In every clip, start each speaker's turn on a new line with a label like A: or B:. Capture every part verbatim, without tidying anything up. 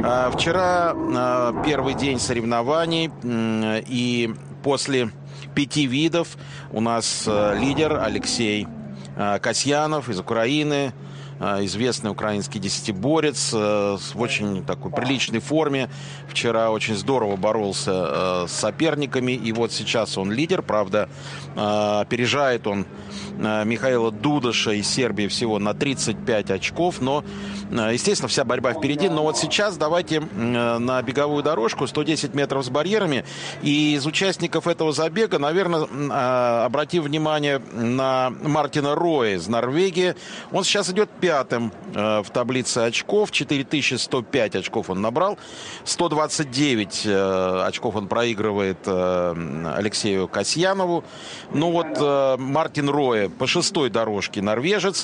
A: Вчера первый день соревнований, и после пяти видов у нас лидер Алексей Касьянов из Украины, известный украинский десятиборец в очень такой приличной форме. Вчера очень здорово боролся с соперниками, и вот сейчас он лидер. Правда, опережает он Михаила Дудаша из Сербии всего на тридцать пять очков, но, естественно, вся борьба впереди. Но вот сейчас давайте на беговую дорожку, сто десять метров с барьерами, и из участников этого забега, наверное, обратим внимание на Мартина Роя из Норвегии. Он сейчас идет пятым в таблице очков, четыре тысячи сто пять очков он набрал, сто двадцать девять очков он проигрывает Алексею Касьянову. Ну вот Мартин Роя по шестой дорожке норвежец,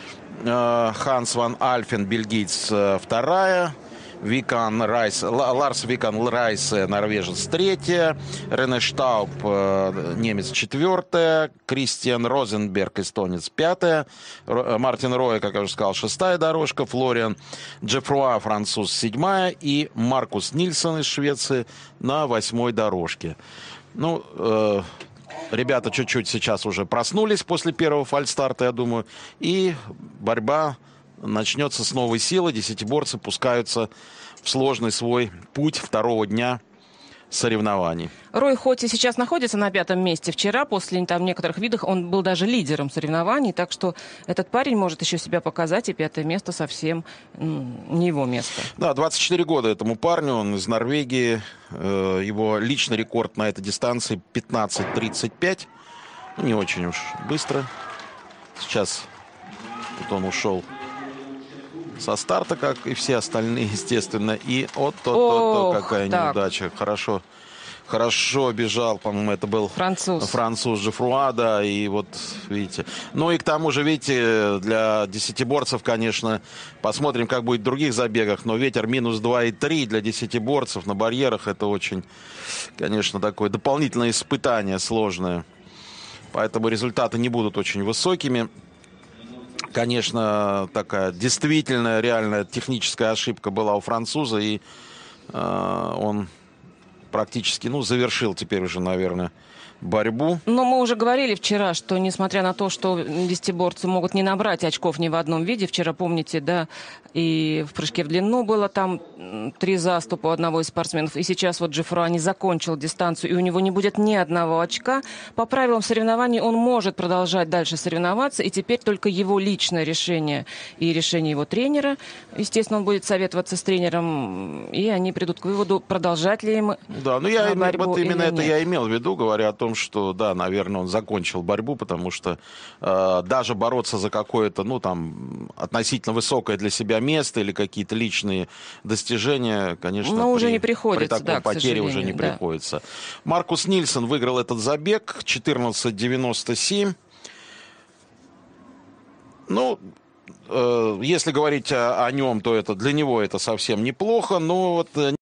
A: Ханс ван Альфен бельгиец вторая, Викан Райс, Ларс Викан Райс норвежец третья, Рене Штауп немец четвертая, Кристиан Розенберг эстонец пятая, Мартин Роя, как я уже сказал, шестая дорожка, Флориан Джеффруа француз седьмая и Маркус Нильсон из Швеции на восьмой дорожке. Ну, э, ребята чуть-чуть сейчас уже проснулись после первого фальстарта, я думаю, и борьба начнется с новой силы. Десятиборцы пускаются в сложный свой путь второго дня соревнований.
B: Рой хоть и сейчас находится на пятом месте, вчера после там некоторых видов он был даже лидером соревнований, так что этот парень может еще себя показать, и пятое место совсем не его место.
A: Да, двадцать четыре года этому парню, он из Норвегии, его личный рекорд на этой дистанции пятнадцать тридцать пять, не очень уж быстро. Сейчас вот он ушел со старта, как и все остальные, естественно. И вот то-то-то, какая так. неудача. Хорошо, хорошо бежал, по-моему, это был
B: француз.
A: Француз Жефруа, да, и вот, видите. Ну и к тому же, видите, для десятиборцев, конечно, посмотрим, как будет в других забегах, но ветер минус два и три для десятиборцев на барьерах, это очень, конечно, такое дополнительное испытание сложное. Поэтому результаты не будут очень высокими. Конечно, такая действительно реальная техническая ошибка была у француза, и э, он практически, ну, завершил теперь уже, наверное, борьбу.
B: Но мы уже говорили вчера, что несмотря на то, что десятиборцы могут не набрать очков ни в одном виде, вчера, помните, да, и в прыжке в длину было там три заступа у одного из спортсменов, и сейчас вот Джеффруа не закончил дистанцию, и у него не будет ни одного очка. По правилам соревнований он может продолжать дальше соревноваться, и теперь только его личное решение и решение его тренера. Естественно, он будет советоваться с тренером, и они придут к выводу, продолжать ли им
A: да, ну я
B: борьбу
A: вот именно
B: или
A: это
B: нет.
A: Я имел в виду, говоря о том, что, да, наверное, он закончил борьбу, потому что э, даже бороться за какое-то, ну, там, относительно высокое для себя место или какие-то личные достижения, конечно,
B: Но
A: при,
B: уже не приходится,
A: при такой
B: да,
A: потере уже не
B: да.
A: приходится. Маркус Нильсон выиграл этот забег четырнадцать девяносто семь. Ну, э, если говорить о, о нем, то это для него это совсем неплохо, но вот